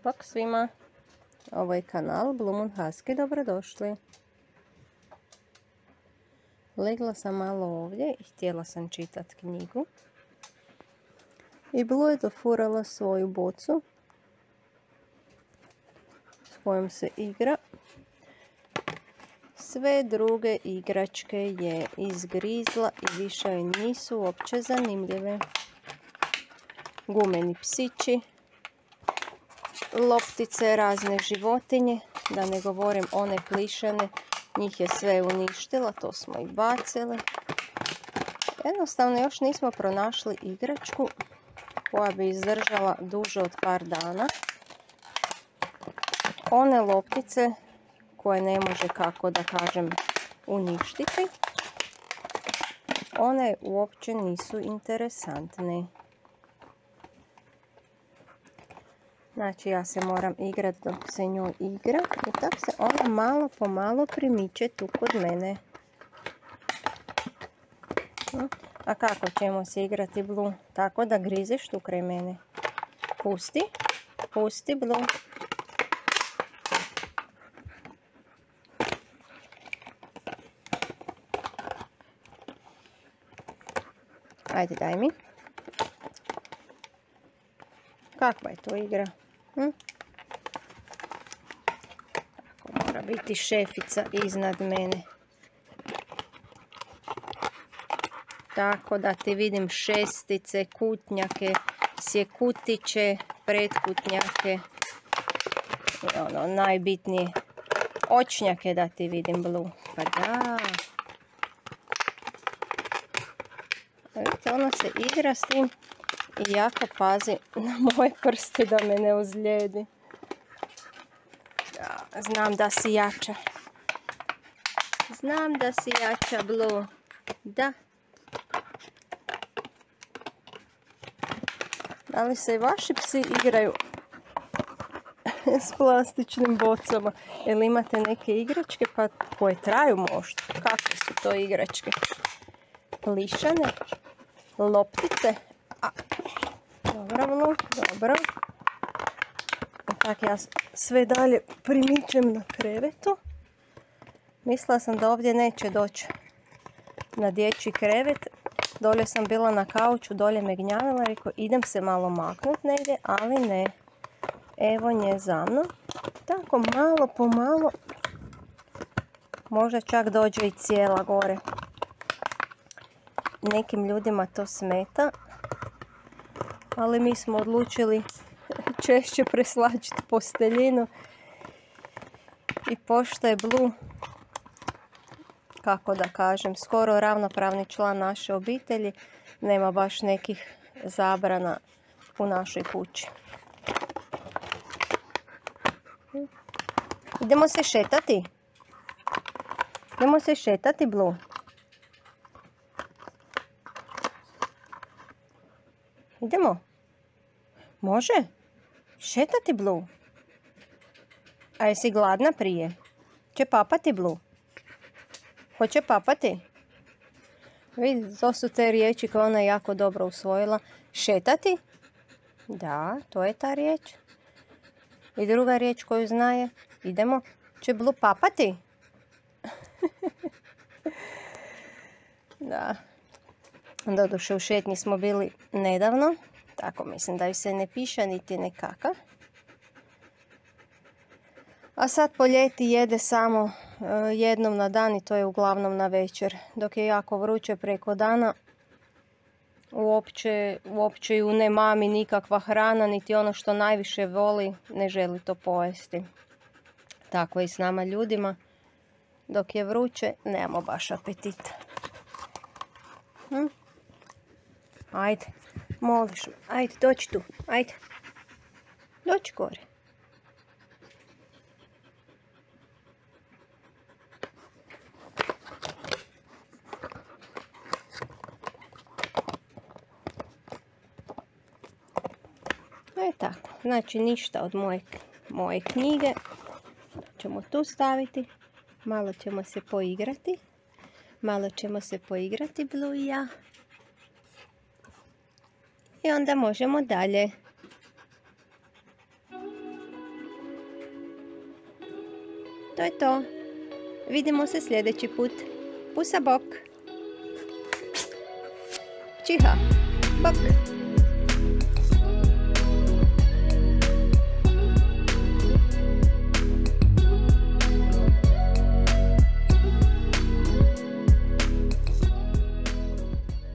Bok svima. Ovo je kanal Blue Moon Husky, dobrodošli. Legla sam malo ovdje i htjela sam čitati knjigu. I Blue je dofurala svoju bocu s kojom se igra. Sve druge igračke je izgrizla i više joj nisu uopće zanimljive. Gumeni psići, loptice, razne životinje, da ne govorim one plišane, njih je sve uništila, to smo i bacili. Jednostavno još nismo pronašli igračku koja bi izdržala duže od par dana. One loptice koje ne može, kako da kažem, uništiti, one uopće nisu interesantne. Znači ja se moram igrati dok se njoj igra i tako se ona malo po malo primiče tu kod mene. A kako ćemo se igrati, Blue? Tako da grizeš tu kraj mene. Pusti, pusti, Blue. Ajde, daj mi. Kakva je to igra? Tako mora biti šefica iznad mene. Tako da ti vidim šestice, kutnjake, sjekutiće, pretkutnjake. I ono najbitnije, očnjake da ti vidim, Blue. Pa da. Vidite, ona se igra s tim i jako pazi na moje prste da me ne ozlijedi. Da, znam da si jača. Znam da si jača, Blue. Da. Da li se i vaši psi igraju s plastičnim bocama? Ili imate neke igračke pa koje traju možda? Kakve su to igračke? Plišane? Loptice? Dobro, Blue, dobro. Tako ja sve dalje primičem na krevetu. Mislila sam da ovdje neće doći na dječji krevet. Dolje sam bila na kauču, dolje me gnjavila, rekao idem se malo maknuti negdje, ali ne. Evo nje za mnom. Tako malo po malo, možda čak dođe i cijela gore. Nekim ljudima to smeta, ali mi smo odlučili češće preslačiti posteljinu. I pošto je Blue, kako da kažem, skoro ravnopravni član naše obitelji, nema baš nekih zabrana u našoj kući. Idemo se šetati. Idemo se šetati, Blue. Idemo. Može? Šetati, Blue. A jesi gladna prije? Će papati, Blue? Hoće papati? Vidi, to su te riječi koje ona jako dobro usvojila. Šetati? Da, to je ta riječ. I druga riječ koju zna je idemo. Će Blue papati? Da. Doduše u šetnji smo bili nedavno. Tako mislim da ju se ne piše niti ne kaka. A sad po ljeti jede samo jednom na dan i to je uglavnom na večer. Dok je jako vruće preko dana, uopće ju ne mami nikakva hrana, niti ono što najviše voli, ne želi to pojesti. Tako i s nama ljudima. Dok je vruće, nemamo baš apetit. Ajde, moliš me. Ajde, doći tu. Ajde. Doći gore. Tako, znači ništa od moje knjige. Ćemo tu staviti. Malo ćemo se poigrati. Malo ćemo se poigrati, Blue i ja. I onda možemo dalje. To je to. Vidimo se sljedeći put. Pusa bok. Čiha. Bok.